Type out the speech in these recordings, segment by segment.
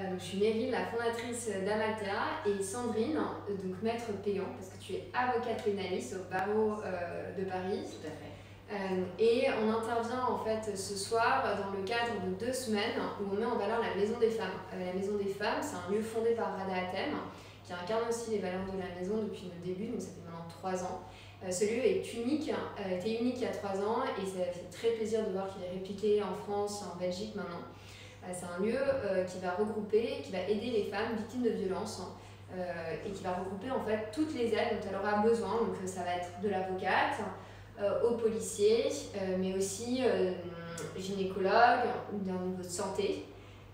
Je suis Meryl, la fondatrice d'Amaltea, et Sandrine, donc maître payant, parce que tu es avocate pénaliste au barreau de Paris. Tout à fait. Et on intervient en fait ce soir dans le cadre de 2 semaines où on met en valeur la Maison des Femmes. La Maison des Femmes, c'est un lieu fondé par Rada Hatem, qui incarne aussi les valeurs de la maison depuis le début, donc ça fait maintenant 3 ans. Ce lieu est unique, était unique il y a 3 ans, et ça fait très plaisir de voir qu'il est répliqué en France, en Belgique maintenant. C'est un lieu qui va regrouper, qui va aider les femmes victimes de violences et qui va regrouper en fait toutes les aides dont elle aura besoin. Donc ça va être de l'avocate aux policiers, mais aussi gynécologue d'un niveau de santé.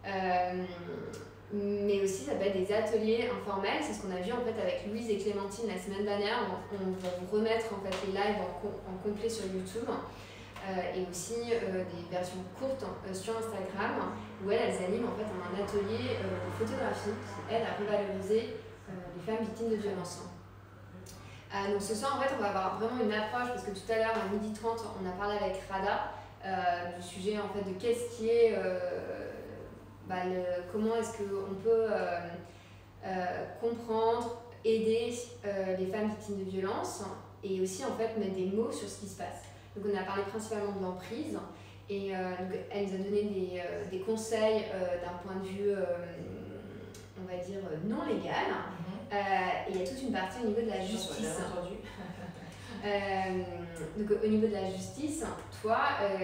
Mais aussi ça va être des ateliers informels, c'est ce qu'on a vu en fait avec Louise et Clémentine la semaine dernière. On va vous remettre en fait les lives en complet sur YouTube. Et aussi des versions courtes sur Instagram où elles animent en fait un atelier de photographie qui aide à revaloriser les femmes victimes de violences. Donc ce soir en fait on va avoir vraiment une approche, parce que tout à l'heure à 12h30 on a parlé avec Rada du sujet en fait de qu'est-ce qui est comment est-ce qu'on peut comprendre, aider les femmes victimes de violences, et aussi en fait mettre des mots sur ce qui se passe. Donc on a parlé principalement de l'emprise, et donc elle nous a donné des conseils d'un point de vue, on va dire, non légal. Et il y a toute une partie au niveau de la justice. Donc au niveau de la justice, toi,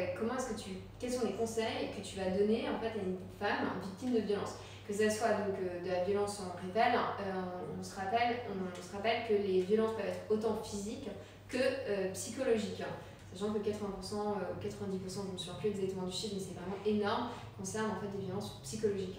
quels sont les conseils que tu vas donner en fait à une femme victime de violence? Que ce soit donc, de la violence en révèle, on se rappelle que les violences peuvent être autant physiques que psychologiques. Sachant que 80% ou 90%, je ne me souviens plus exactement du chiffre, mais c'est vraiment énorme, concerne en fait des violences psychologiques.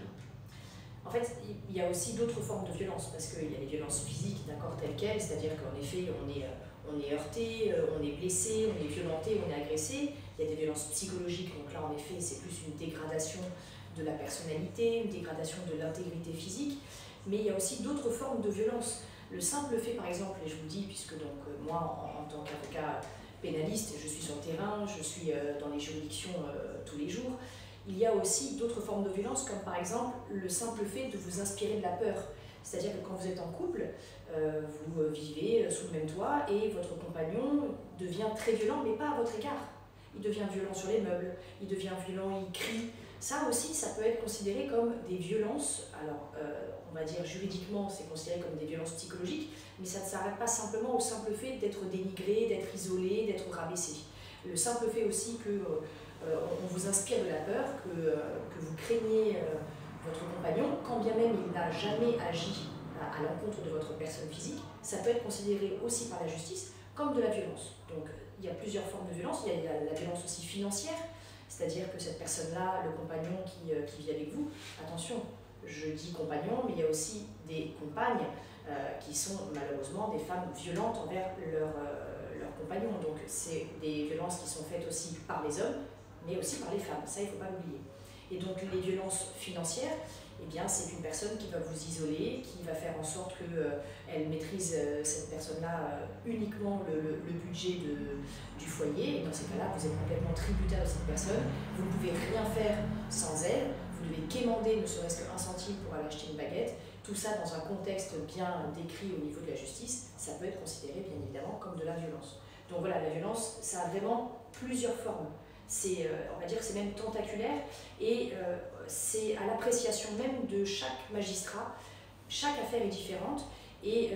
En fait, il y a aussi d'autres formes de violence, parce qu'il y a les violences physiques, d'accord, telles quelles, c'est-à-dire qu'en effet, on est heurté, on est blessé, on est violenté, on est agressé. Il y a des violences psychologiques, donc là, en effet, c'est plus une dégradation de la personnalité, une dégradation de l'intégrité physique, mais il y a aussi d'autres formes de violence. Le simple fait, par exemple, et je vous dis, puisque donc moi, en tant qu'avocat pénaliste, je suis sur le terrain, je suis dans les juridictions tous les jours. Il y a aussi d'autres formes de violence, comme par exemple le simple fait de vous inspirer de la peur. C'est-à-dire que quand vous êtes en couple, vous vivez sous le même toit et votre compagnon devient très violent, mais pas à votre égard. Il devient violent sur les meubles, il devient violent, il crie. Ça aussi, ça peut être considéré comme des violences. Alors, on va dire juridiquement, c'est considéré comme des violences psychologiques, mais ça ne s'arrête pas simplement au simple fait d'être dénigré, d'être isolé, d'être rabaissé. Le simple fait aussi que on vous inspire de la peur, que vous craignez votre compagnon, quand bien même il n'a jamais agi à l'encontre de votre personne physique, ça peut être considéré aussi par la justice comme de la violence. Donc il y a plusieurs formes de violence. Il y a la violence aussi financière, c'est-à-dire que cette personne-là, le compagnon qui vit avec vous, attention, je dis compagnon, mais il y a aussi des compagnes qui sont malheureusement des femmes violentes envers leurs compagnons. Donc c'est des violences qui sont faites aussi par les hommes, mais aussi par les femmes, ça il ne faut pas l'oublier. Et donc les violences financières, eh bien, c'est une personne qui va vous isoler, qui va faire en sorte qu'elle maîtrise cette personne-là uniquement le budget du foyer, et dans ces cas-là, vous êtes complètement tributaire de cette personne, vous ne pouvez rien faire sans elle, vous devez quémander ne serait-ce qu'un centime pour aller acheter une baguette. Tout ça dans un contexte bien décrit au niveau de la justice, ça peut être considéré bien évidemment comme de la violence. Donc voilà, la violence, ça a vraiment plusieurs formes. On va dire que c'est même tentaculaire, et c'est à l'appréciation même de chaque magistrat. Chaque affaire est différente, et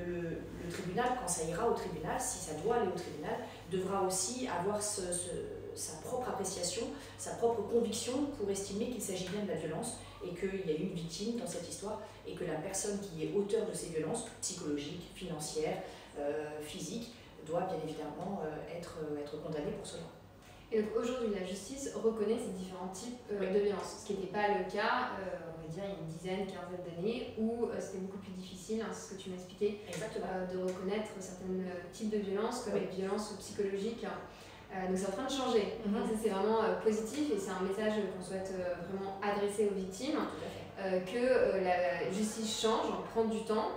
le tribunal, quand ça ira au tribunal, si ça doit aller au tribunal, devra aussi avoir sa propre appréciation, sa propre conviction pour estimer qu'il s'agit bien de la violence et qu'il y a une victime dans cette histoire, et que la personne qui est auteur de ces violences psychologiques, financières, physiques, doit bien évidemment être condamnée pour cela. Et donc aujourd'hui, la justice reconnaît ces différents types de violences, ce qui n'était pas le cas, on va dire, il y a une dizaine, quinzaine d'années, où c'était beaucoup plus difficile, hein, c'est ce que tu m'expliquais, de reconnaître certains types de violences, comme les violences psychologiques. Donc c'est en train de changer. Donc ça, c'est vraiment positif, et c'est un message qu'on souhaite vraiment adresser aux victimes, que la justice change, prend du temps,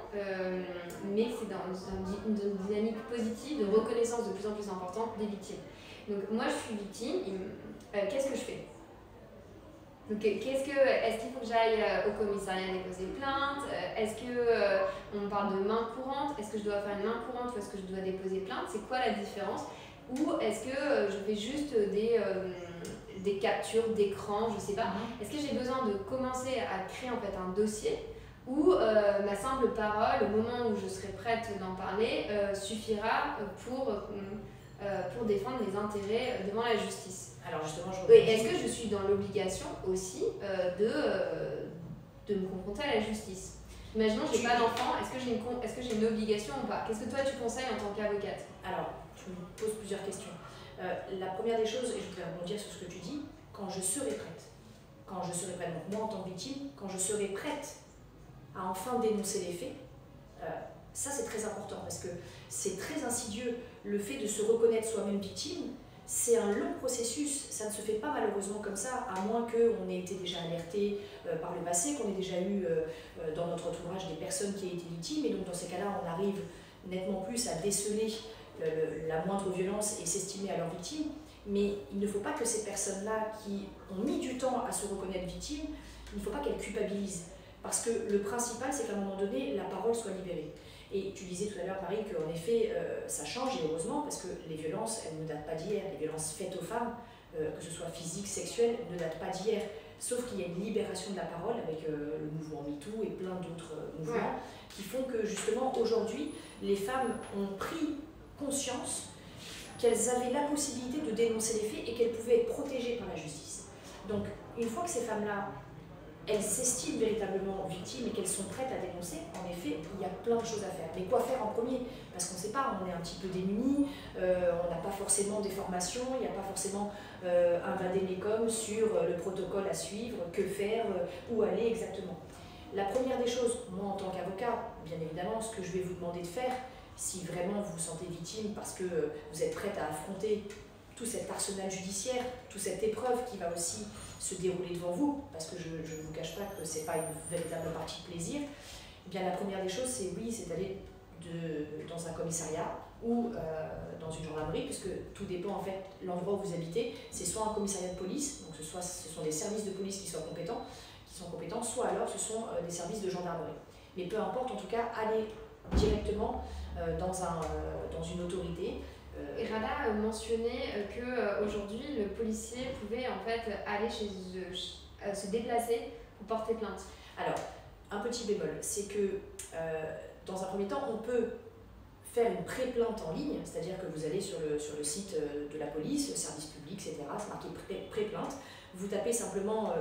mais c'est dans une dynamique positive de reconnaissance de plus en plus importante des victimes. Donc moi je suis victime, qu'est-ce que je fais? Donc, est-ce qu'il faut que j'aille au commissariat déposer plainte? Est-ce qu'on parle de main courante? Est-ce que je dois faire une main courante ou est-ce que je dois déposer plainte? C'est quoi la différence? Ou est-ce que je fais juste des captures d'écran, je sais pas. Est-ce que j'ai besoin de commencer à créer en fait un dossier ou ma simple parole, au moment où je serai prête d'en parler, suffira pour défendre les intérêts devant la justice? Alors justement, est-ce que je suis dans l'obligation aussi de me confronter à la justice? Imaginons que je n'ai pas d'enfant, est-ce que j'ai une obligation ou pas? Qu'est-ce que toi tu conseilles en tant qu'avocate? Alors, je me pose plusieurs questions. La première des choses, et je voudrais rebondir sur ce que tu dis, quand je serai prête, donc moi en tant que victime, quand je serai prête à enfin dénoncer les faits, ça c'est très important parce que c'est très insidieux. Le fait de se reconnaître soi-même victime, c'est un long processus, ça ne se fait pas malheureusement comme ça, à moins qu'on ait été déjà alerté par le passé, qu'on ait déjà eu dans notre entourage des personnes qui aient été victimes, et donc dans ces cas-là on arrive nettement plus à déceler la moindre violence et s'estimer à leur victime. Mais il ne faut pas que ces personnes-là qui ont mis du temps à se reconnaître victimes, il ne faut pas qu'elles culpabilisent. Parce que le principal, c'est qu'à un moment donné, la parole soit libérée. Et tu disais tout à l'heure, Marie, qu'en effet, ça change, et heureusement, parce que les violences, elles ne datent pas d'hier. Les violences faites aux femmes, que ce soit physiques, sexuelles, ne datent pas d'hier. Sauf qu'il y a une libération de la parole avec le mouvement MeToo et plein d'autres mouvements qui font que, justement, aujourd'hui, les femmes ont pris conscience qu'elles avaient la possibilité de dénoncer les faits et qu'elles pouvaient être protégées par la justice. Donc, une fois que ces femmes-là, elles s'estiment véritablement victimes et qu'elles sont prêtes à dénoncer, en effet, il y a plein de choses à faire. Mais quoi faire en premier? Parce qu'on ne sait pas, on est un petit peu démunis, on n'a pas forcément des formations, il n'y a pas forcément un vadémécum sur le protocole à suivre, que faire, où aller exactement. La première des choses, moi en tant qu'avocat, bien évidemment, ce que je vais vous demander de faire, si vraiment vous vous sentez victime parce que vous êtes prête à affronter tout cet arsenal judiciaire, toute cette épreuve qui va aussi se dérouler devant vous, parce que je ne vous cache pas que ce n'est pas une véritable partie de plaisir, eh bien la première des choses, c'est d'aller dans un commissariat ou dans une gendarmerie, puisque tout dépend en fait l'endroit où vous habitez. C'est soit un commissariat de police, donc ce sont des services de police qui sont compétents, soit alors ce sont des services de gendarmerie. Mais peu importe, en tout cas, allez directement dans une autorité. Et Rada mentionnait qu'aujourd'hui, le policier pouvait en fait aller se déplacer pour porter plainte. Alors, un petit bémol, c'est que dans un premier temps, on peut faire une pré-plainte en ligne, c'est-à-dire que vous allez sur le site de la police, le service public, etc., c'est marqué pré-plainte, vous tapez simplement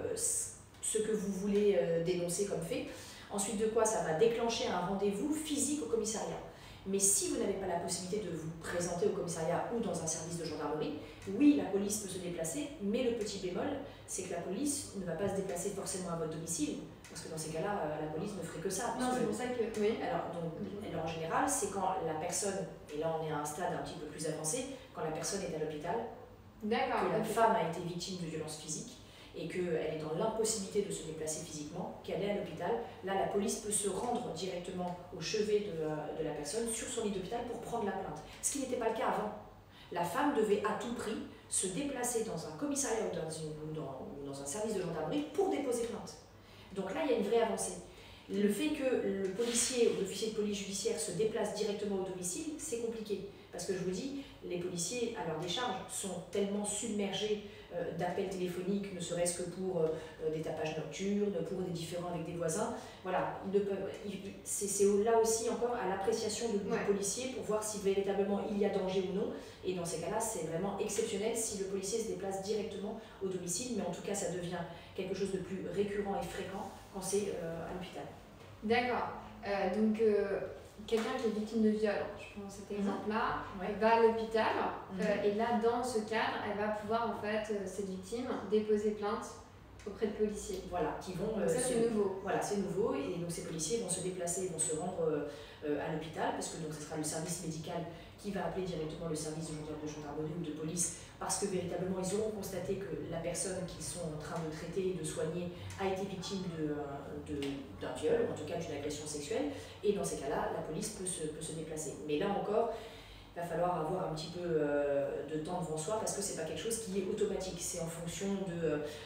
ce que vous voulez dénoncer comme fait. Ensuite de quoi, ça va déclencher un rendez-vous physique au commissariat. Mais si vous n'avez pas la possibilité de vous présenter au commissariat ou dans un service de gendarmerie, oui, la police peut se déplacer, mais le petit bémol, c'est que la police ne va pas se déplacer forcément à votre domicile, parce que dans ces cas-là, la police ne ferait que ça. Non, c'est pour ça que... Oui. Alors, en général, c'est quand la personne, et là on est à un stade un petit peu plus avancé, quand la personne est à l'hôpital, que la femme a été victime de violences physiques, et qu'elle est dans l'impossibilité de se déplacer physiquement, qu'elle est à l'hôpital, là la police peut se rendre directement au chevet de la personne sur son lit d'hôpital pour prendre la plainte. Ce qui n'était pas le cas avant. La femme devait à tout prix se déplacer dans un commissariat ou dans un service de gendarmerie pour déposer plainte. Donc là, il y a une vraie avancée. Le fait que le policier ou l'officier de police judiciaire se déplace directement au domicile, c'est compliqué. Parce que je vous dis, les policiers, à leur décharge, sont tellement submergés d'appels téléphoniques, ne serait-ce que pour des tapages nocturnes, pour des différends avec des voisins. Voilà, c'est là aussi encore à l'appréciation du policier pour voir si véritablement il y a danger ou non. Et dans ces cas-là, c'est vraiment exceptionnel si le policier se déplace directement au domicile, mais en tout cas, ça devient quelque chose de plus récurrent et fréquent quand c'est à l'hôpital. D'accord. Donc, quelqu'un qui est victime de viol, je prends cet exemple-là, va à l'hôpital et là, dans ce cadre, elle va pouvoir, en fait, cette victime, déposer plainte auprès de policiers. Voilà, qui vont... ça, c'est nouveau. Voilà, c'est nouveau et donc ces policiers vont se déplacer, vont se rendre à l'hôpital parce que donc, ce sera le service médical qui va appeler directement le service de gendarmerie ou de police parce que véritablement, ils auront constaté que la personne qu'ils sont en train de traiter et de soigner a été victime d'un viol, ou en tout cas d'une agression sexuelle, et dans ces cas-là, la police peut se déplacer. Mais là encore, il va falloir avoir un petit peu de temps devant soi parce que c'est pas quelque chose qui est automatique, c'est en fonction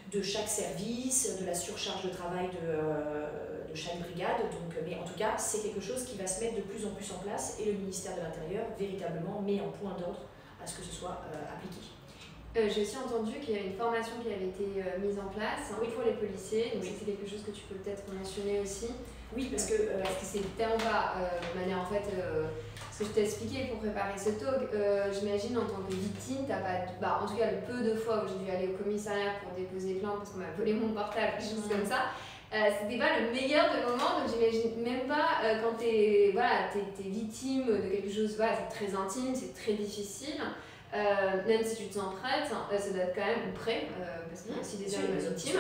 de chaque service, de la surcharge de travail de chaque brigade. Donc, mais en tout cas, c'est quelque chose qui va se mettre de plus en plus en place et le ministère de l'Intérieur véritablement met en point d'ordre à ce que ce soit appliqué. J'ai aussi entendu qu'il y a une formation qui avait été mise en place pour les policiers, donc c'est quelque chose que tu peux peut-être mentionner aussi. Oui, parce que c'est tellement pas de manière en fait. Ce que je t'ai expliqué pour préparer ce talk, j'imagine en tant que victime, t'as pas. En tout cas, le peu de fois où j'ai dû aller au commissariat pour déposer plainte parce qu'on m'a volé mon portable, des choses comme ça, c'était pas le meilleur de moments, donc j'imagine même pas quand t'es victime de quelque chose, c'est très intime, c'est très difficile. Même si tu te sens prête, ça doit être quand même prêt, parce qu'il y a aussi des hommes victimes.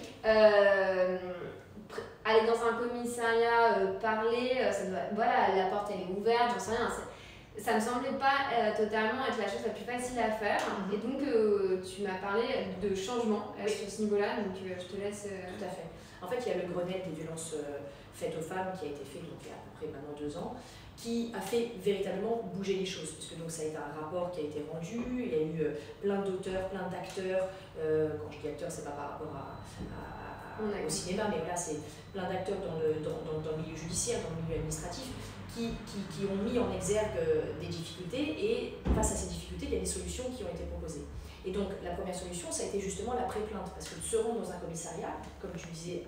Aller dans un commissariat, parler, ça doit, la porte elle est ouverte, j'en sais rien. Ça me semblait pas totalement être la chose la plus facile à faire. Et donc, tu m'as parlé de changement sur ce niveau-là, donc je te laisse. Tout à fait. En fait, il y a le Grenelle des violences faites aux femmes qui a été fait donc, il y a à peu près maintenant 2 ans, qui a fait véritablement bouger les choses. Parce que donc, ça a été un rapport qui a été rendu, il y a eu plein d'auteurs, plein d'acteurs. Quand je dis acteurs, c'est pas par rapport au cinéma, mais voilà, c'est plein d'acteurs dans le milieu judiciaire, dans le milieu administratif, qui ont mis en exergue des difficultés, et face à ces difficultés, il y a des solutions qui ont été proposées. Et donc, la première solution, ça a été justement la pré-plainte, parce que de se rendre dans un commissariat, comme tu disais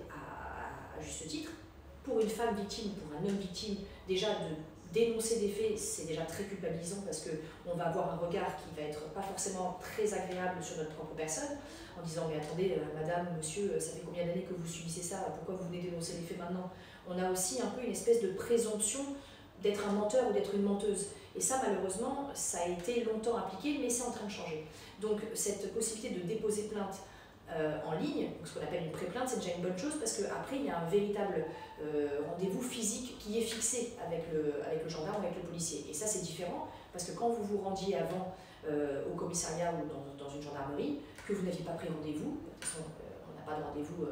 à juste titre, pour une femme victime, pour un homme victime, déjà de dénoncer des faits, c'est déjà très culpabilisant parce qu'on va avoir un regard qui va être pas forcément très agréable sur notre propre personne, en disant mais attendez, madame, monsieur, ça fait combien d'années que vous subissez ça, pourquoi vous venez dénoncer les faits maintenant? On a aussi un peu une espèce de présomption d'être un menteur ou d'être une menteuse. Et ça, malheureusement, ça a été longtemps appliqué, mais c'est en train de changer. Donc cette possibilité de déposer plainte en ligne, donc ce qu'on appelle une pré-plainte, c'est déjà une bonne chose parce qu'après, il y a un véritable rendez-vous physique qui est fixé avec le gendarme ou avec le policier. Et ça, c'est différent parce que quand vous vous rendiez avant au commissariat ou dans une gendarmerie, que vous n'aviez pas pris rendez-vous, de toute façon, on n'a pas de rendez-vous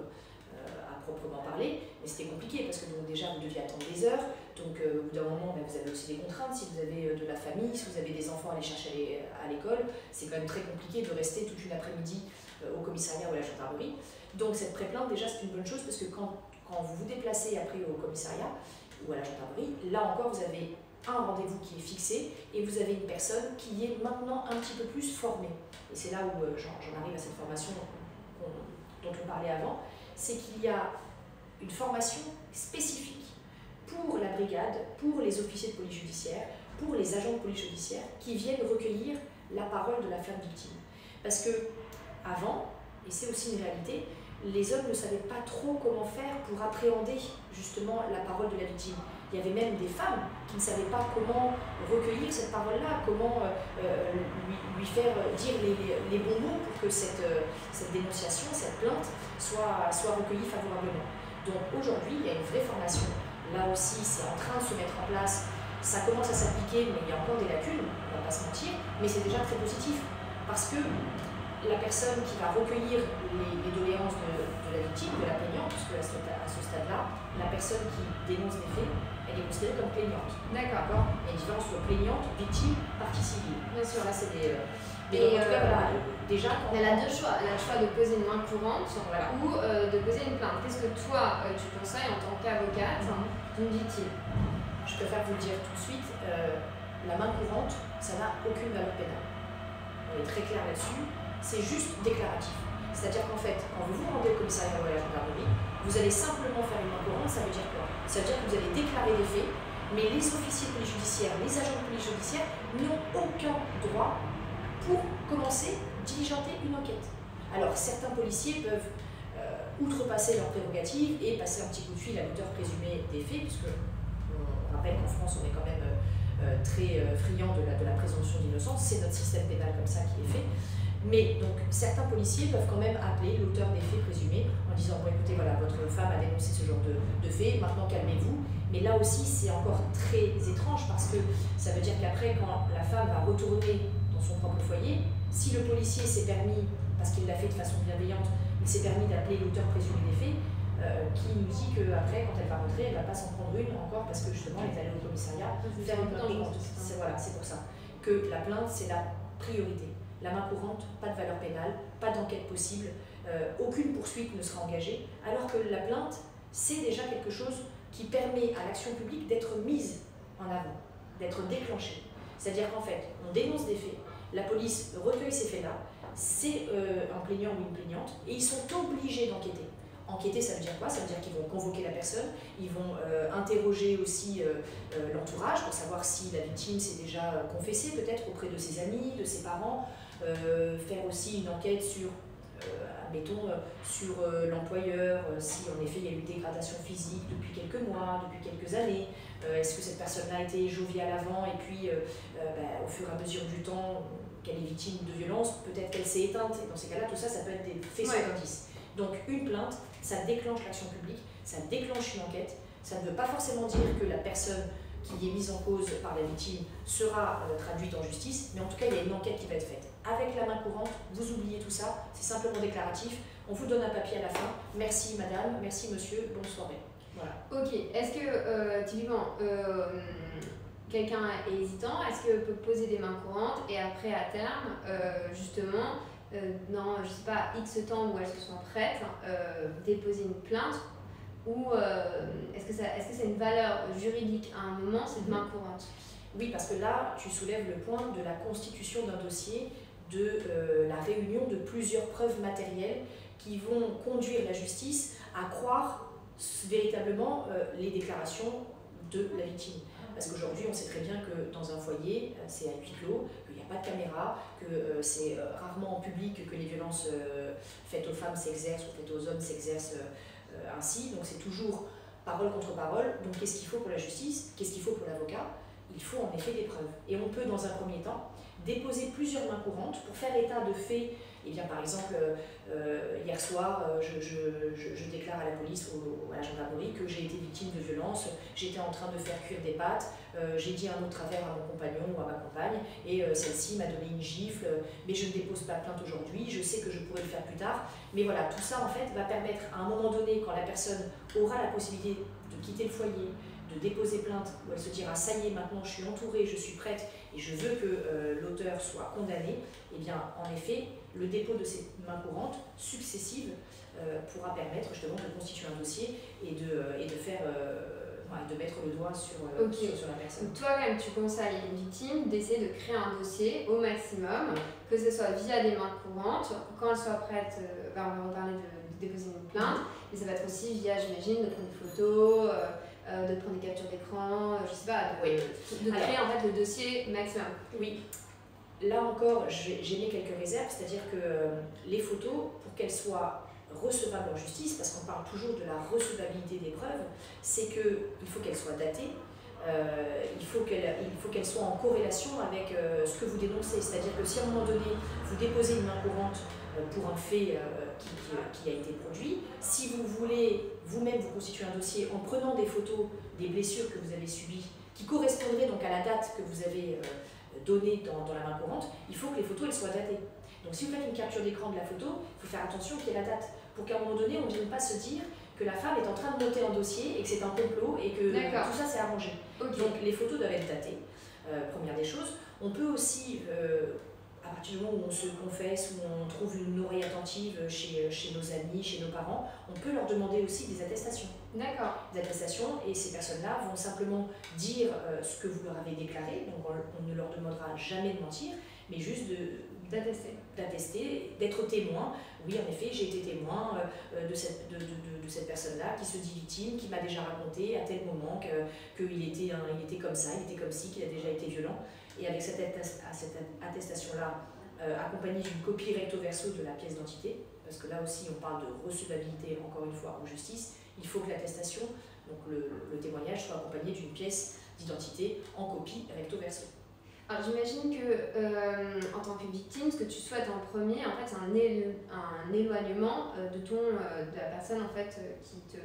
à proprement parler, mais c'était compliqué parce que donc, déjà, vous deviez attendre des heures. Donc, au bout d'un moment, vous avez aussi des contraintes. Si vous avez de la famille, si vous avez des enfants à aller chercher à l'école, c'est quand même très compliqué de rester toute une après-midi au commissariat ou à la gendarmerie. Donc, cette pré-plainte, déjà, c'est une bonne chose parce que quand vous vous déplacez après au commissariat ou à la gendarmerie, là encore, vous avez un rendez-vous qui est fixé et vous avez une personne qui est maintenant un petit peu plus formée. Et c'est là où j'en arrive à cette formation dont on parlait avant, c'est qu'il y a une formation spécifique pour la brigade, pour les officiers de police judiciaire, pour les agents de police judiciaire qui viennent recueillir la parole de la femme victime. Parce que avant, et c'est aussi une réalité, les hommes ne savaient pas trop comment faire pour appréhender justement la parole de la victime. Il y avait même des femmes qui ne savaient pas comment recueillir cette parole-là, comment lui faire dire les bons mots pour que cette dénonciation, cette plainte soit recueillie favorablement. Donc aujourd'hui, il y a une vraie formation. Là aussi, c'est en train de se mettre en place. Ça commence à s'appliquer, mais il y a encore des lacunes, on ne va pas se mentir, mais c'est déjà très positif. Parce que la personne qui va recueillir les doléances de la victime, de la plaignante, puisque à ce stade-là, la personne qui dénonce des faits, elle est considérée comme plaignante. D'accord. Il y a une différence entre plaignante, victime, partie civile. Bien sûr. Là, c'est des... Mais en tout cas, voilà, déjà... Elle a 2 choix. Elle a le choix de poser une main courante ou de poser une plainte. Qu'est-ce que toi, tu conseilles en tant qu'avocate d'une victime? Je préfère vous le dire tout de suite, la main courante, ça n'a aucune valeur pénale. On est très clair là-dessus, c'est juste déclaratif. C'est-à-dire qu'en fait, quand vous vous rendez au commissariat ou à la gendarmerie, vous allez simplement faire une main courante, ça veut dire quoi? Ça veut dire que vous allez déclarer des faits, mais les officiers de police judiciaire, les agents de police judiciaire n'ont aucun droit pour commencer, diligenter une enquête. Alors certains policiers peuvent outrepasser leurs prérogatives et passer un petit coup de fil à l'auteur présumé des faits, puisque on rappelle qu'en France on est quand même très friand de la présomption d'innocence, c'est notre système pénal comme ça qui est fait. Mais donc certains policiers peuvent quand même appeler l'auteur des faits présumés en disant bon écoutez voilà votre femme a dénoncé ce genre de faits, maintenant calmez-vous. Mais là aussi c'est encore très étrange parce que ça veut dire qu'après quand la femme va retourner dans son propre foyer, si le policier s'est permis, parce qu'il l'a fait de façon bienveillante, il s'est permis d'appeler l'auteur présumé des faits, qui nous dit qu'après quand elle va rentrer, elle ne va pas s'en prendre une encore parce que justement elle est allée au commissariat faire une plainte courante. Voilà, c'est pour ça que la plainte c'est la priorité. La main courante, pas de valeur pénale, pas d'enquête possible, aucune poursuite ne sera engagée, alors que la plainte, c'est déjà quelque chose qui permet à l'action publique d'être mise en avant, d'être déclenchée. C'est-à-dire qu'en fait, on dénonce des faits, la police recueille ces faits-là, c'est un plaignant ou une plaignante, et ils sont obligés d'enquêter. Enquêter, ça veut dire quoi? Ça veut dire qu'ils vont convoquer la personne, ils vont interroger aussi l'entourage pour savoir si la victime s'est déjà confessée, peut-être auprès de ses amis, de ses parents, faire aussi une enquête sur, admettons, sur l'employeur, si en effet il y a eu une dégradation physique depuis quelques mois, depuis quelques années, est-ce que cette personne-là a été joviale avant et puis au fur et à mesure du temps qu'elle est victime de violence, peut-être qu'elle s'est éteinte, et dans ces cas-là, tout ça, ça peut être des faits sur indice. Donc une plainte, ça déclenche l'action publique, ça déclenche une enquête, ça ne veut pas forcément dire que la personne qui est mise en cause par la victime sera traduite en justice, mais en tout cas il y a une enquête qui va être faite. Avec la main courante, vous oubliez tout ça, c'est simplement déclaratif, on vous donne un papier à la fin, merci madame, merci monsieur, bonne soirée. Voilà. Ok, est-ce que typiquement quelqu'un est hésitant, est-ce qu'il peut poser des mains courantes et après à terme, justement, dans, je sais pas, X temps où elles se sont prêtes, déposer une plainte ou est-ce que ça a une valeur juridique à un moment, cette main courante? Oui, parce que là, tu soulèves le point de la constitution d'un dossier, de la réunion de plusieurs preuves matérielles qui vont conduire la justice à croire véritablement les déclarations de la victime. Parce qu'aujourd'hui, on sait très bien que dans un foyer, c'est à huis clos, qu'il n'y a pas de caméra, que c'est rarement en public que les violences faites aux femmes s'exercent ou faites aux hommes s'exercent ainsi. Donc c'est toujours parole contre parole. Donc qu'est-ce qu'il faut pour la justice? Qu'est-ce qu'il faut pour l'avocat? Il faut en effet des preuves. Et on peut, dans un premier temps, déposer plusieurs mains courantes pour faire état de faits. Eh bien, par exemple, hier soir, je déclare à la police ou à la gendarmerie que j'ai été victime de violence, j'étais en train de faire cuire des pâtes, j'ai dit un mot de travers à mon compagnon ou à ma compagne, et celle-ci m'a donné une gifle, mais je ne dépose pas plainte aujourd'hui, je sais que je pourrais le faire plus tard. Mais voilà, tout ça, en fait, va permettre, à un moment donné, quand la personne aura la possibilité de quitter le foyer, de déposer plainte, où elle se dira « ça y est, maintenant je suis entourée, je suis prête et je veux que l'auteur soit condamné », eh bien, en effet, le dépôt de ces mains courantes successives pourra permettre justement de constituer un dossier et de faire, de mettre le doigt sur la personne. Donc toi, quand même, tu conseilles à une victime d'essayer de créer un dossier au maximum, que ce soit via des mains courantes, quand elle soit prête, on va reparler de déposer une plainte, mais ça va être aussi via, j'imagine, de prendre des photos, de prendre des captures d'écran, je sais pas, de créer en fait le dossier maximum. Oui. Là encore, j'ai mis quelques réserves, c'est-à-dire que les photos, pour qu'elles soient recevables en justice, parce qu'on parle toujours de la recevabilité des preuves, c'est qu'il faut qu'elles soient datées, il faut qu'elles soient en corrélation avec ce que vous dénoncez. C'est-à-dire que si à un moment donné, vous déposez une main courante pour un fait qui a été produit, si vous voulez vous-même vous constituer un dossier en prenant des photos des blessures que vous avez subies, qui correspondraient donc à la date que vous avez donnée dans la main courante, il faut que les photos elles soient datées. Donc si vous faites une capture d'écran de la photo, il faut faire attention qu'il y ait la date, pour qu'à un moment donné, on ne vienne pas se dire que la femme est en train de monter un dossier et que c'est un complot et que tout ça s'est arrangé. Okay. Donc les photos doivent être datées, première des choses. On peut aussi, à partir du moment où on se confesse, où on trouve une oreille attentive chez nos amis, chez nos parents, on peut leur demander aussi des attestations. D'accord. Des attestations, et ces personnes-là vont simplement dire ce que vous leur avez déclaré, donc on ne leur demandera jamais de mentir, mais juste d'attester, d'être témoin. Oui, en effet, j'ai été témoin de cette personne-là qui se dit victime, qui m'a déjà raconté à tel moment qu'il était comme ça, il était comme ci, qu'il a déjà été violent. Et avec cette attestation-là, accompagnée d'une copie recto verso de la pièce d'identité, parce que là aussi on parle de recevabilité, encore une fois, en justice, il faut que l'attestation, donc le témoignage, soit accompagné d'une pièce d'identité en copie recto verso. Alors j'imagine que en tant que victime, ce que tu souhaites en premier, en fait, c'est un éloignement de la personne en fait qui te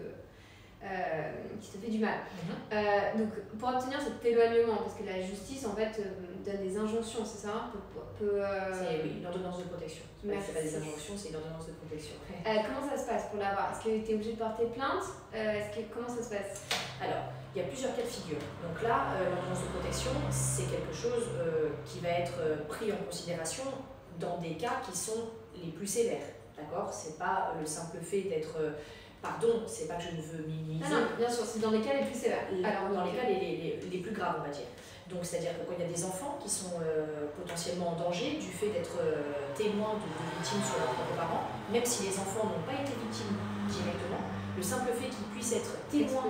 fait du mal. Donc pour obtenir cet éloignement, parce que la justice en fait donne des injonctions, c'est ça? C'est oui, une ordonnance de protection. C'est pas des injonctions, c'est une ordonnance de protection. Comment ça se passe pour l'avoir? Est-ce que tu es obligé de porter plainte? Comment ça se passe? Alors, il y a plusieurs cas de figure. Donc là, l'ordonnance de protection, c'est quelque chose qui va être pris en considération dans des cas qui sont les plus sévères. d'accord? C'est pas le simple fait d'être... pardon, c'est pas que je ne veux minimiser. Ah non, bien sûr, c'est dans les cas les plus sévères. Alors, dans les cas les plus graves, on va dire. Donc, c'est-à-dire que quand il y a des enfants qui sont potentiellement en danger du fait d'être témoins de victimes sur leurs propres parents, même si les enfants n'ont pas été victimes directement, le simple fait qu'ils puissent être témoins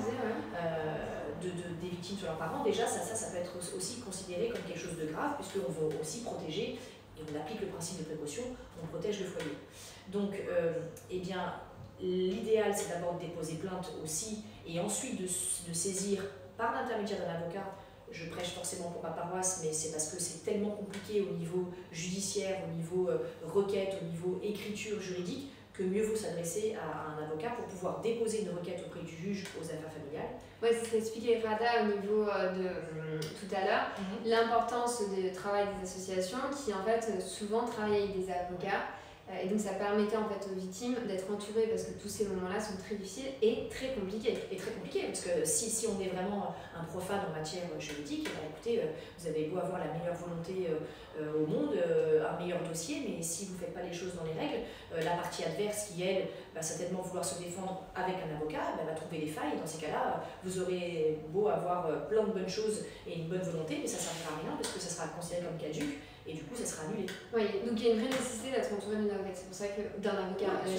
des victimes sur leurs parents, déjà, ça peut être aussi considéré comme quelque chose de grave, puisqu'on veut aussi protéger, et on applique le principe de précaution, on protège le foyer. Donc, eh bien, l'idéal, c'est d'abord de déposer plainte aussi, et ensuite de saisir, par l'intermédiaire d'un avocat. Je prêche forcément pour ma paroisse, mais c'est parce que c'est tellement compliqué au niveau judiciaire, au niveau requête, au niveau écriture juridique, que mieux vaut s'adresser à un avocat pour pouvoir déposer une requête auprès du juge aux affaires familiales. Oui, c'est ce qu'expliquait Rada au niveau de tout à l'heure, l'importance du travail des associations qui en fait souvent travaillent avec des avocats. Et donc ça permettait en fait aux victimes d'être entourées parce que tous ces moments-là sont très difficiles et très compliqués. Et très compliqués, parce que si on est vraiment un profane en matière juridique, bah écoutez, vous avez beau avoir la meilleure volonté au monde, un meilleur dossier, mais si vous ne faites pas les choses dans les règles, la partie adverse qui, elle, va certainement vouloir se défendre avec un avocat, bah, va trouver des failles. Dans ces cas-là, vous aurez beau avoir plein de bonnes choses et une bonne volonté, mais ça ne servira à rien parce que ça sera considéré comme caduc. Et du coup, ça sera annulé. Oui, donc il y a une vraie nécessité d'être entouré d'un avocat. C'est pour ça que d'un avocat, la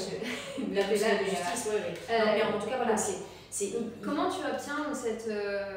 justice, oui. Mais en tout cas, voilà, comment tu obtiens cet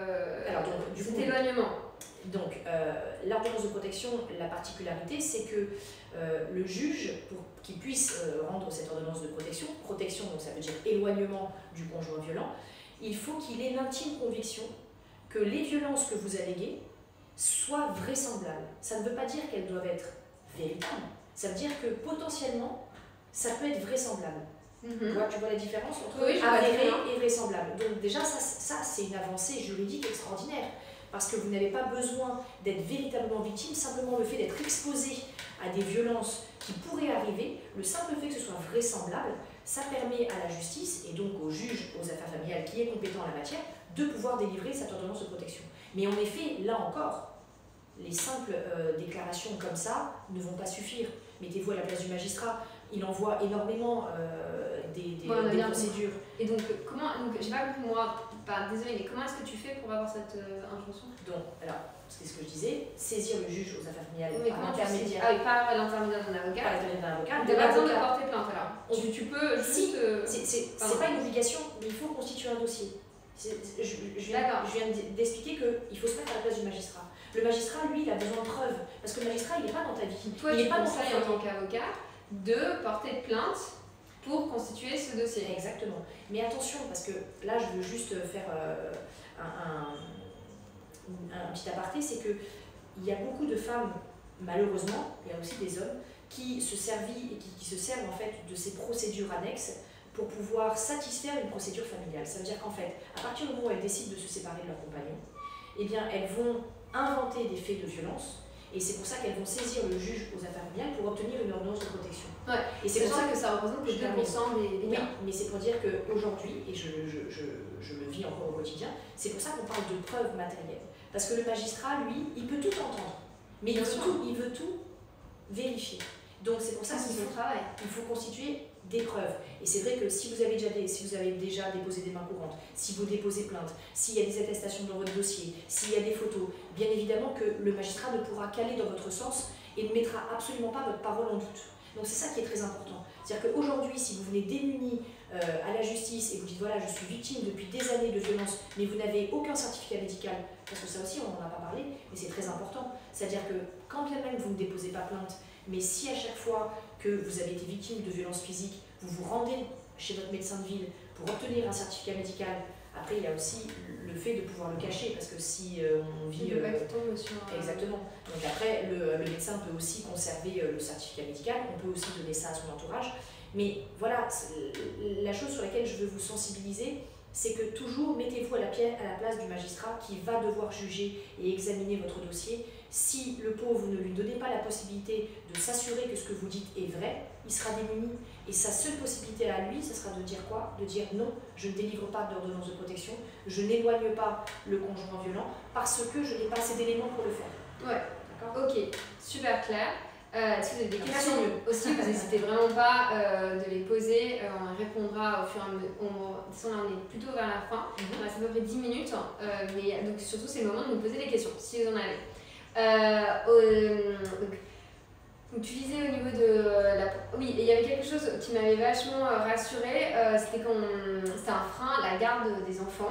éloignement? Donc, l'ordonnance de protection, la particularité, c'est que le juge, pour qu'il puisse rendre cette ordonnance de protection, donc ça veut dire éloignement du conjoint violent, il faut qu'il ait l'intime conviction que les violences que vous alléguez soient vraisemblables. Ça ne veut pas dire qu'elles doivent être véritables. Ça veut dire que potentiellement, ça peut être vraisemblable. Tu vois la différence entre avéré et vraisemblable. Donc déjà, ça c'est une avancée juridique extraordinaire. Parce que vous n'avez pas besoin d'être véritablement victime, simplement le fait d'être exposé à des violences qui pourraient arriver, le simple fait que ce soit vraisemblable, ça permet à la justice, et donc au juge aux affaires familiales qui est compétent en la matière, de pouvoir délivrer cette ordonnance de protection. Mais en effet, là encore, les simples déclarations comme ça ne vont pas suffire. Mettez-vous à la place du magistrat, il envoie énormément des procédures. Et donc, j'ai pas compris moi, désolée, mais comment est-ce que tu fais pour avoir cette injonction? Donc, alors, c'est ce que je disais, saisir le juge aux affaires familiales par l'intermédiaire. Ah oui, par l'intermédiaire d'un avocat. Par l'intermédiaire d'un avocat. Tu n'as pas besoin de porter plainte alors. Tu peux juste. C'est pas une obligation, mais il faut constituer un dossier. Je viens d'expliquer qu'il faut se mettre à la place du magistrat. Le magistrat, lui, il a besoin de preuves. Parce que le magistrat, il n'est pas dans ta vie. Toi, il n'est pas conseilles en tant qu'avocat de porter plainte pour constituer ce dossier. Exactement. Mais attention, parce que là, je veux juste faire un petit aparté, c'est qu'il y a beaucoup de femmes, malheureusement, il y a aussi des hommes, qui se servent en fait de ces procédures annexes pour pouvoir satisfaire une procédure familiale. Ça veut dire qu'en fait, à partir du moment où elles décident de se séparer de leur compagnon, eh bien, elles vont inventer des faits de violence, et c'est pour ça qu'elles vont saisir le juge aux affaires familiales pour obtenir une ordonnance de protection. Ouais. Et c'est pour ça que ça représente que 2% des cas. Oui, mais c'est pour dire qu'aujourd'hui, et je le vis encore au quotidien, c'est pour ça qu'on parle de preuves matérielles. Parce que le magistrat, lui, il peut tout entendre, mais il veut tout vérifier. Donc c'est pour ça qu'il faut constituer des preuves. Et c'est vrai que si vous avez déjà déposé des mains courantes, si vous déposez plainte, s'il y a des attestations dans votre dossier, s'il y a des photos, bien évidemment que le magistrat ne pourra caler dans votre sens et ne mettra absolument pas votre parole en doute. Donc c'est ça qui est très important. C'est-à-dire qu'aujourd'hui, si vous venez démuni à la justice et vous dites voilà, je suis victime depuis des années de violences, mais vous n'avez aucun certificat médical, parce que ça aussi on n'en a pas parlé, mais c'est très important. C'est-à-dire que quand bien même vous ne déposez pas plainte, mais si à chaque fois que vous avez été victime de violences physiques, vous vous rendez chez votre médecin de ville pour obtenir un certificat médical, après il y a aussi le fait de pouvoir le cacher, parce que si on vit... Exactement. Donc après, le médecin peut aussi conserver le certificat médical, on peut aussi donner ça à son entourage. Mais voilà, la chose sur laquelle je veux vous sensibiliser, c'est que toujours mettez-vous à la place du magistrat qui va devoir juger et examiner votre dossier. Si le pauvre, vous ne lui donnez pas la possibilité de s'assurer que ce que vous dites est vrai, il sera démuni. Et sa seule possibilité à lui, ce sera de dire quoi? De dire non, je ne délivre pas d'ordonnance de protection, je n'éloigne pas le conjoint violent parce que je n'ai pas assez d'éléments pour le faire. Ouais, d'accord. Ok, super clair. Si vous avez des Après, questions c'est mieux. aussi, vous n'hésitez vraiment pas de les poser. On répondra au fur et à mesure. On est plutôt vers la fin. Il reste à peu près 10 minutes. Mais donc, surtout, c'est le moment de nous poser des questions, si vous en avez. Donc, tu disais au niveau de la... Oui, et il y avait quelque chose qui m'avait vachement rassurée. C'était un frein, la garde des enfants.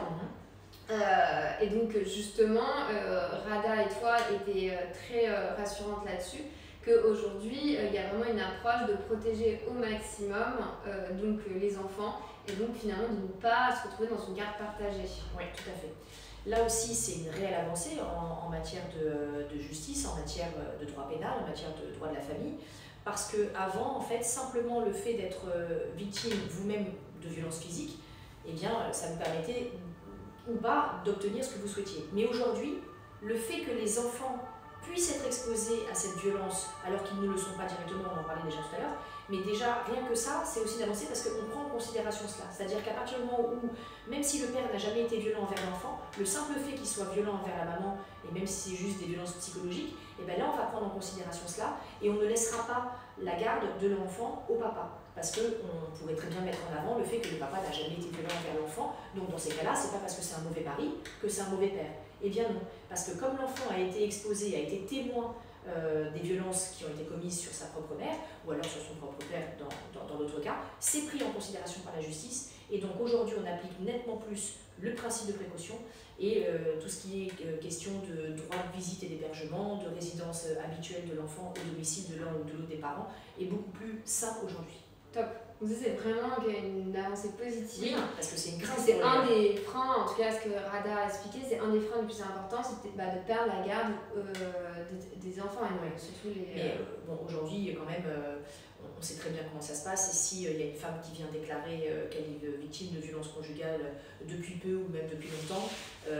Et donc, justement, Rada et toi étaient très rassurantes là-dessus. Qu'aujourd'hui, il y a vraiment une approche de protéger au maximum donc, les enfants et donc finalement de ne pas se retrouver dans une garde partagée. Oui, tout à fait. Là aussi, c'est une réelle avancée en matière de justice, en matière de droit pénal, en matière de droit de la famille, parce qu'avant, en fait, simplement le fait d'être victime vous-même de violences physiques, eh bien, ça vous permettait ou pas d'obtenir ce que vous souhaitiez. Mais aujourd'hui, le fait que les enfants puissent être exposés à cette violence alors qu'ils ne le sont pas directement, on en parlait déjà tout à l'heure, mais déjà rien que ça, c'est aussi d'avancer parce qu'on prend en considération cela. C'est-à-dire qu'à partir du moment où, même si le père n'a jamais été violent envers l'enfant, le simple fait qu'il soit violent envers la maman, et même si c'est juste des violences psychologiques, et bien là on va prendre en considération cela et on ne laissera pas la garde de l'enfant au papa. Parce qu'on pourrait très bien mettre en avant le fait que le papa n'a jamais été violent envers l'enfant, donc dans ces cas-là, c'est pas parce que c'est un mauvais mari que c'est un mauvais père. Eh bien non, parce que comme l'enfant a été exposé, a été témoin des violences qui ont été commises sur sa propre mère, ou alors sur son propre père dans d'autres cas, c'est pris en considération par la justice, et donc aujourd'hui on applique nettement plus le principe de précaution, et tout ce qui est question de droit de visite et d'hébergement, de résidence habituelle de l'enfant au domicile de l'un ou de l'autre des parents, est beaucoup plus simple aujourd'hui. Top. Donc ça, c'est vraiment une avancée positive. Oui, parce que c'est une crainte. C'est un des freins, en tout cas ce que Rada a expliqué, c'est un des freins les plus importants, c'était de perdre la garde des enfants, et surtout les... Mais bon, aujourd'hui, quand même, on sait très bien comment ça se passe, et s'il y a une femme qui vient déclarer qu'elle est victime de violences conjugales depuis peu ou même depuis longtemps,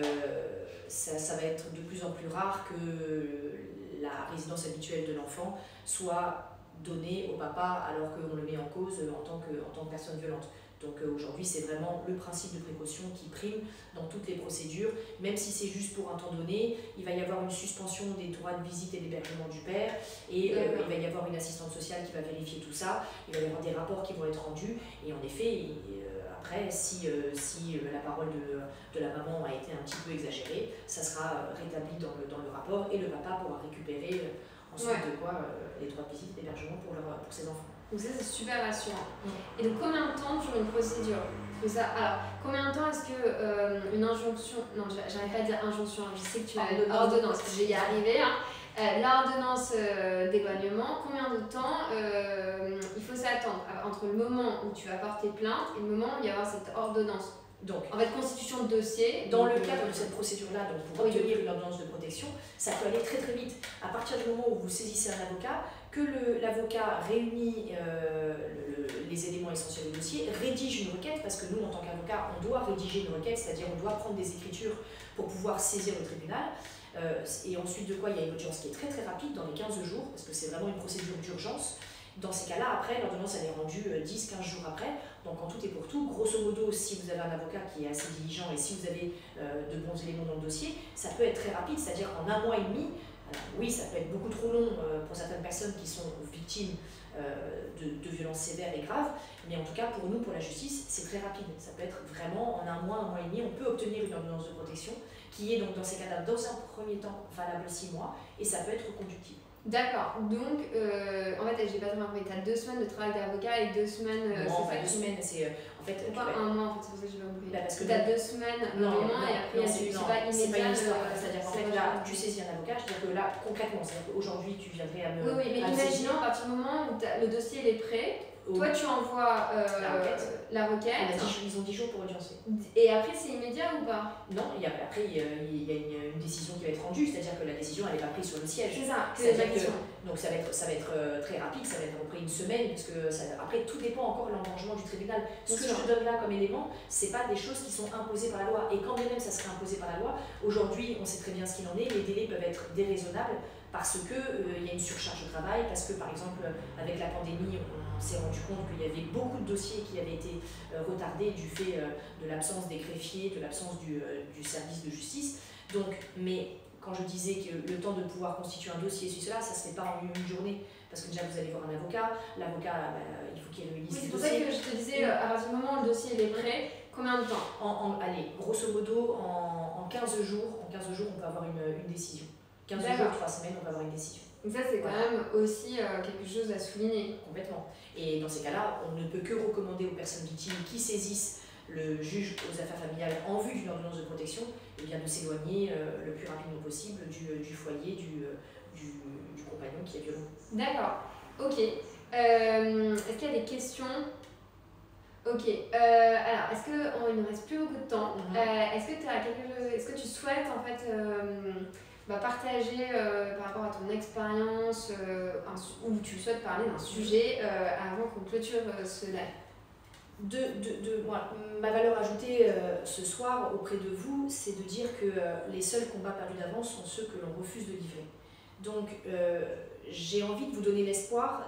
ça va être de plus en plus rare que la résidence habituelle de l'enfant soit donné au papa alors qu'on le met en cause en tant que personne violente. Donc aujourd'hui, c'est vraiment le principe de précaution qui prime dans toutes les procédures, même si c'est juste pour un temps donné, il va y avoir une suspension des droits de visite et d'hébergement du père, et il va y avoir une assistante sociale qui va vérifier tout ça, il va y avoir des rapports qui vont être rendus, et en effet, après, si la parole de la maman a été un petit peu exagérée, ça sera rétabli dans le rapport, et le papa pourra récupérer ensuite de quoi les droits de visite et d'hébergement pour ses enfants. Donc ça, c'est super rassurant. Et donc combien de temps dure une procédure? Alors, combien de temps est-ce que une injonction... Non, j'arrive pas à dire injonction, je sais que tu as ordonnance, je vais y arriver. L'ordonnance d'éloignement, combien de temps il faut s'attendre entre le moment où tu vas porter plainte et le moment où il y aura cette ordonnance? Donc, en fait, constitution de dossier. Dans le cadre de cette procédure-là, donc pour obtenir une ordonnance de protection, ça peut aller très très vite. À partir du moment où vous saisissez un avocat, que l'avocat réunit les éléments essentiels du dossier, rédige une requête, parce que nous, en tant qu'avocat, on doit rédiger une requête, c'est-à-dire on doit prendre des écritures pour pouvoir saisir le tribunal. Et ensuite de quoi, il y a une audience qui est très très rapide, dans les 15 jours, parce que c'est vraiment une procédure d'urgence. Dans ces cas-là, après, l'ordonnance elle est rendue 10-15 jours après. Donc en tout et pour tout, grosso modo, si vous avez un avocat qui est assez diligent et si vous avez de bons éléments dans le dossier, ça peut être très rapide, c'est-à-dire qu'en 1 mois et demi, oui, ça peut être beaucoup trop long pour certaines personnes qui sont victimes de violences sévères et graves, mais en tout cas pour nous, pour la justice, c'est très rapide. Ça peut être vraiment en 1 mois et demi, on peut obtenir une ordonnance de protection qui est donc dans ces cas-là, dans un premier temps, valable 6 mois, et ça peut être reconductible. D'accord, donc en fait, j'ai pas très bien compris. Tu as 2 semaines de travail d'avocat et 2 semaines. Non, pas 2 semaines, c'est en fait. Pas un mois en fait, c'est pour ça que j'ai pas compris. Parce que tu as 2 semaines normalement et après c'est pas immédiat. C'est-à-dire qu'en fait là, tu saisis un avocat, je veux dire que là, concrètement, c'est-à-dire qu'aujourd'hui tu viendrais à me. Oui, mais imaginons à partir du moment où le dossier il est prêt. Toi, tu envoies la requête. Ils ont 10 jours pour audiencer. Et après, c'est immédiat ou pas? Non, après, il y a une décision qui va être rendue, c'est-à-dire que la décision, elle n'est pas prise sur le siège. C'est ça, donc ça va être très rapide, ça va être à peu près 1 semaine, parce que après, tout dépend encore de l'engagement du tribunal. Ce que je te donne là comme élément, c'est pas des choses qui sont imposées par la loi. Et quand bien même ça serait imposé par la loi, aujourd'hui, on sait très bien ce qu'il en est, les délais peuvent être déraisonnables, parce qu'il y a une surcharge de travail, parce que par exemple avec la pandémie on s'est rendu compte qu'il y avait beaucoup de dossiers qui avaient été retardés du fait de l'absence des greffiers, de l'absence du service de justice. Donc, mais quand je disais que le temps de pouvoir constituer un dossier, cela, ça ne se fait pas en une journée, parce parce que déjà vous allez voir un avocat, l'avocat, il faut qu'il ait le liste. Oui, c'est pour ça que je te disais, à partir du moment où le dossier est prêt, combien de temps? Allez, grosso modo, en 15 jours, on peut avoir une décision. 15 jours, 3 semaines, on peut avoir une décision. Donc ça, c'est quand même aussi quelque chose à souligner. Complètement. Et dans ces cas-là, on ne peut que recommander aux personnes victimes qui saisissent le juge aux affaires familiales en vue d'une ordonnance de protection, eh bien de s'éloigner le plus rapidement possible du foyer, du compagnon qui est violent. D'accord, ok. Est-ce qu'il y a des questions? Ok, alors est-ce qu'il ne reste plus beaucoup de temps? Est-ce que tu souhaites en fait partager par rapport à ton expérience ou tu souhaites parler d'un sujet avant qu'on clôture ce live? Moi, ma valeur ajoutée ce soir auprès de vous, c'est de dire que les seuls combats perdus d'avance sont ceux que l'on refuse de livrer. Donc j'ai envie de vous donner l'espoir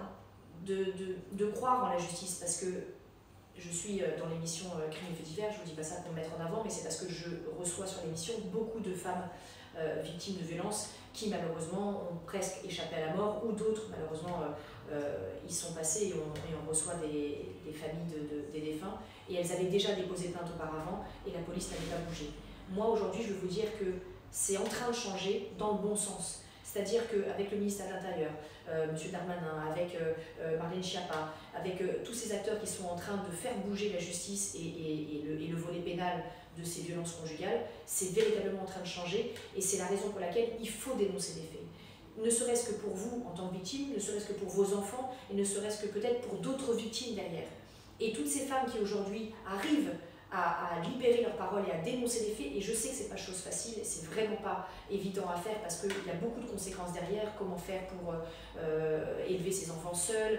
de croire en la justice, parce que je suis dans l'émission Crime et Faits divers, je ne vous dis pas ça pour me mettre en avant, mais c'est parce que je reçois sur l'émission beaucoup de femmes victimes de violences qui malheureusement ont presque échappé à la mort, ou d'autres malheureusement y sont passées, et on reçoit des familles des défunts, et elles avaient déjà déposé plainte auparavant et la police n'avait pas bougé. Moi aujourd'hui je veux vous dire que c'est en train de changer dans le bon sens. C'est-à-dire qu'avec le ministère de l'Intérieur, M. Darmanin, avec Marlène Schiappa, avec tous ces acteurs qui sont en train de faire bouger la justice et le volet pénal de ces violences conjugales, c'est véritablement en train de changer, et c'est la raison pour laquelle il faut dénoncer les faits. Ne serait-ce que pour vous en tant que victime, ne serait-ce que pour vos enfants, et ne serait-ce que peut-être pour d'autres victimes derrière. Et toutes ces femmes qui aujourd'hui arrivent à libérer leurs paroles et à dénoncer les faits, et je sais que c'est pas chose facile, c'est vraiment pas évident à faire parce qu'il y a beaucoup de conséquences derrière. Comment faire pour élever ses enfants seuls,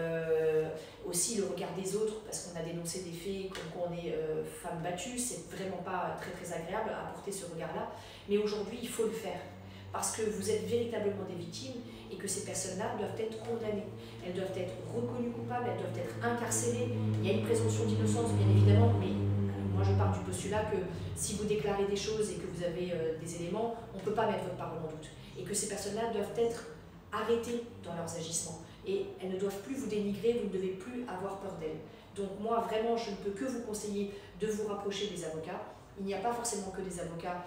aussi le regard des autres, parce qu'on a dénoncé des faits comme quoi on est femme battue, c'est vraiment pas très très agréable à porter ce regard-là, mais aujourd'hui il faut le faire parce que vous êtes véritablement des victimes et que ces personnes-là doivent être condamnées, elles doivent être reconnues coupables, elles doivent être incarcérées. Il y a une présomption d'innocence bien évidemment, mais moi je pars du postulat que si vous déclarez des choses et que vous avez des éléments, on ne peut pas mettre votre parole en doute, et que ces personnes-là doivent être arrêtées dans leurs agissements, et elles ne doivent plus vous dénigrer, vous ne devez plus avoir peur d'elles. Donc moi vraiment je ne peux que vous conseiller de vous rapprocher des avocats. Il n'y a pas forcément que des avocats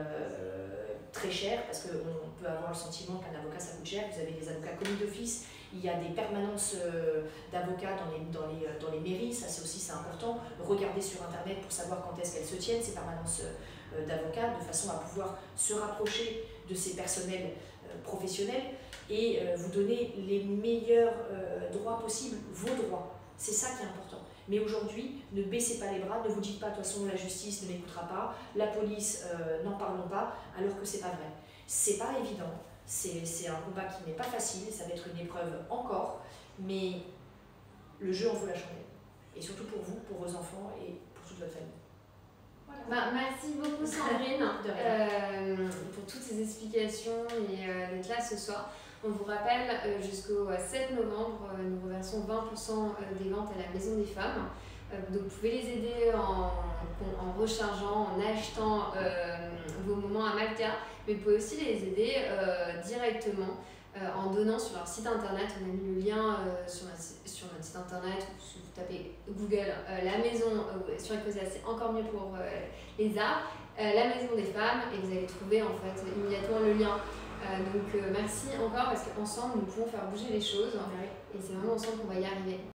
très chers, parce qu'on peut avoir le sentiment qu'un avocat ça coûte cher. Vous avez des avocats commis d'office, il y a des permanences d'avocats dans les mairies, ça c'est important. Regardez sur internet pour savoir quand est-ce qu'elles se tiennent, ces permanences d'avocats, de façon à pouvoir se rapprocher de ces personnels professionnels et vous donner les meilleurs droits possibles, vos droits. C'est ça qui est important. Mais aujourd'hui, ne baissez pas les bras, ne vous dites pas de toute façon la justice ne m'écoutera pas, la police n'en parlons pas, alors que c'est pas vrai. C'est pas évident, c'est un combat qui n'est pas facile, ça va être une épreuve encore, mais le jeu en vaut la chandelle. Et surtout pour vous, pour vos enfants et pour toute votre famille. Voilà. Merci beaucoup Sandrine pour toutes ces explications et d'être là ce soir. On vous rappelle, jusqu'au 7 novembre, nous reversons 20% des ventes à la Maison des Femmes. Donc vous pouvez les aider en rechargeant, en achetant vos moments à Malka, mais vous pouvez aussi les aider directement en donnant sur leur site internet. On a mis le lien sur notre site internet, ou si vous tapez Google la maison sur Ecosia, c'est encore mieux pour les arts, la Maison des Femmes, et vous allez trouver en fait immédiatement le lien. Donc merci encore, parce qu'ensemble nous pouvons faire bouger les choses, et c'est vraiment ensemble qu'on va y arriver.